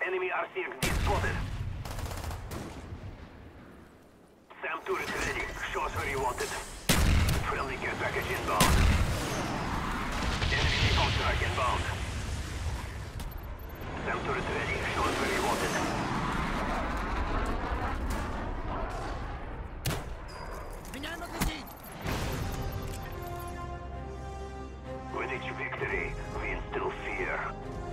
Enemy RCXD spotted. SAM turret ready. Show us where you want it. Friendly care package inbound. Enemy napalm strike inbound. SAM turret ready. Show us where you want it. With each victory, we instill fear.